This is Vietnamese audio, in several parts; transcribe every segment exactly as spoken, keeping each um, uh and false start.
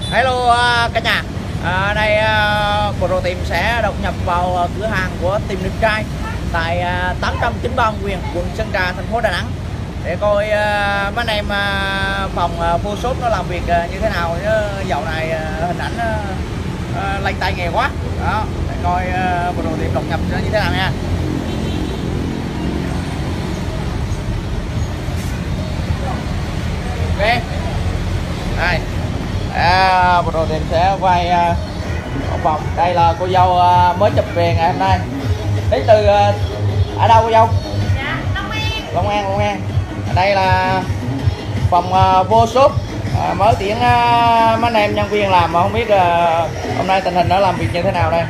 Hello uh, cả nhà. À, đây uh, Pro Team sẽ đột nhập vào uh, cửa hàng của Team Đẹp Trai tại uh, tám trăm chín mươi ba Nguyễn, quận Sơn Trà, thành phố Đà Nẵng để coi uh, mấy anh em uh, phòng uh, Photoshop nó làm việc uh, như thế nào. Chứ dạo này uh, hình ảnh uh, uh, lanh tay nghề quá đó, để coi uh, Pro Team đột nhập như thế nào nha. Ok, đây à, Pro Team sẽ quay uh, vòng. Đây là cô dâu uh, mới chụp về ngày hôm nay, đến từ uh, ở đâu cô dâu? Dạ, Long An. Long An, Long An. Đây là phòng uh, Photoshop uh, mới tuyển uh, mấy anh em nhân viên làm mà không biết uh, hôm nay tình hình nó làm việc như thế nào đây.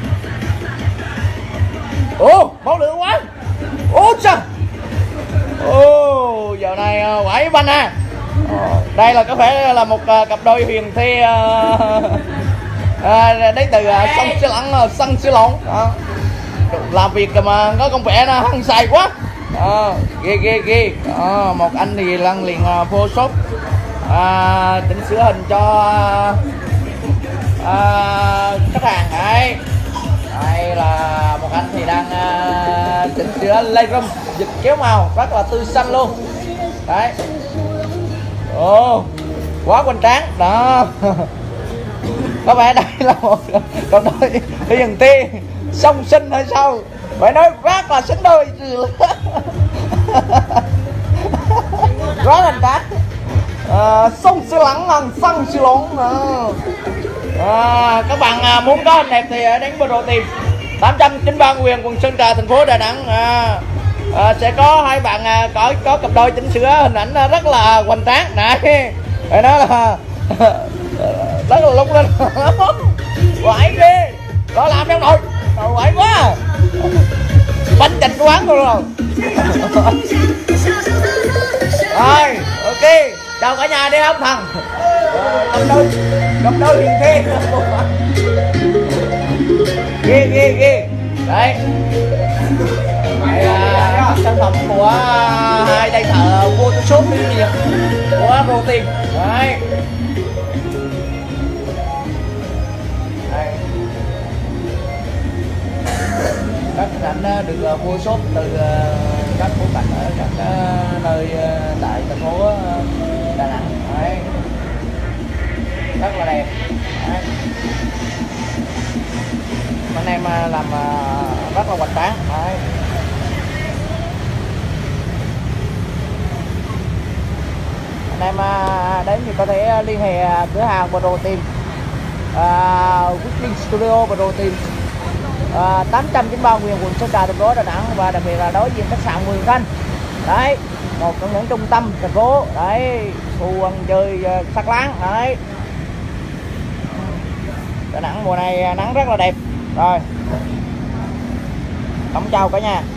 Ồ, máu lửa quá. Ồ trời. Ồ, giờ này uh, quẩy banh à. Đây là có vẻ là một uh, cặp đôi huyền thi uh, uh, đến từ uh, sông Sư Lăng, sông Sư Lộn đó. Làm việc mà có công vẻ nó hăng say quá à, ghê ghê ghê à, một anh thì lăn liền uh, Photoshop à, chỉnh sửa hình cho uh, khách hàng. Đấy, đây là một anh thì đang uh, chỉnh sửa Lightroom dịch kéo màu rất là tươi xanh luôn. Đấy, ồ, quá hoành tráng đó. Có vẻ đây là một cặp đôi hiền thi song sinh hay sao, phải nói rất là xứng đôi. Quá hoành tráng à, sông Sư Lăng bằng sông Sư Lộn à, các bạn à, muốn có hình đẹp thì đến Pro Team tám trăm chín mươi ba Nguyễn, quận Sơn Trà, thành phố Đà Nẵng. à, à, sẽ có hai bạn à, có có cặp đôi chỉnh sửa hình ảnh rất là hoành tráng này, phải nói là rất là lung linh. Quẩy ghê, có làm trong nội rồi, quẩy quá, bánh chành quán rồi. Rồi, ok, chào cả nhà đi không thằng cặp đôi cặp đôi hiền thi ghê ghê ghê. Đấy, đây là sản phẩm của hai tay thợ Photoshop chuyên nghiệp của Pro Team. Đấy, các hình ảnh được Photoshop từ các bối cảnh ở các nơi tại thành phố Đà Nẵng. Đấy, rất là đẹp. Đấy, anh em làm rất là hoành tráng. Đấy, anh em đến thì có thể liên hệ cửa hàng Pro Team, uh, Weekly Studio Pro Team, À, tám trăm chín mươi ba Nguyễn, quận Sơn Trà, thành phố Đà Nẵng, và đặc biệt là đối diện khách sạn Mường Thanh. Đấy, một trong những trung tâm thành phố. Đấy, khu ăn chơi uh, sắc láng. Đấy, Đà Nẵng mùa này nắng rất là đẹp. Rồi, cảm chào cả nhà.